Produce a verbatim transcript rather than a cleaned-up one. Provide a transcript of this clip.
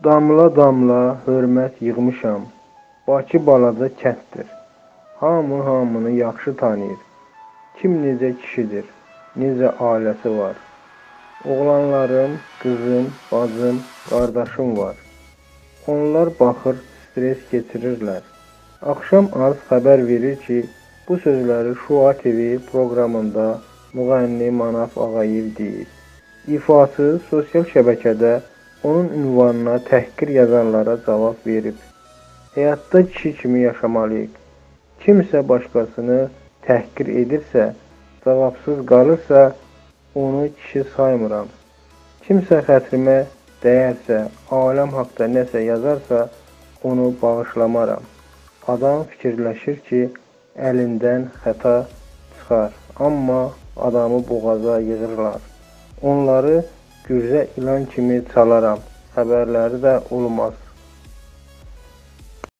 Damla-damla hörmət yığmışam, Bakı balaca kənddir. Hamı hamını yaxşı tanıyır. Kim necə kişidir, necə ailəsi var. Oğlanlarım, qızım, bacım, qardaşım var. Onlar baxır, stres keçirirlər. Axşam az xəbər verir ki, bu sözləri Şua T V proqramında müğənni Manaf Ağayev deyir. İfası sosial şəbəkədə onun ünvanına təhqir yazanlara cavab verib. Həyatda kişi kimi yaşamalıyıq. Kimsə başqasını təhqir edirsə, cavabsız qalırsa, onu kişi saymıram. Kimsə xətrimə dəyərsə, aləm haqda nəsə yazarsa, onu bağışlamaram. Adam fikirləşir ki, əlindən xəta çıxar, amma adamı boğaza yığırlar. Onları gürzə ilan kimi çalaram, xəbərləri də olmaz.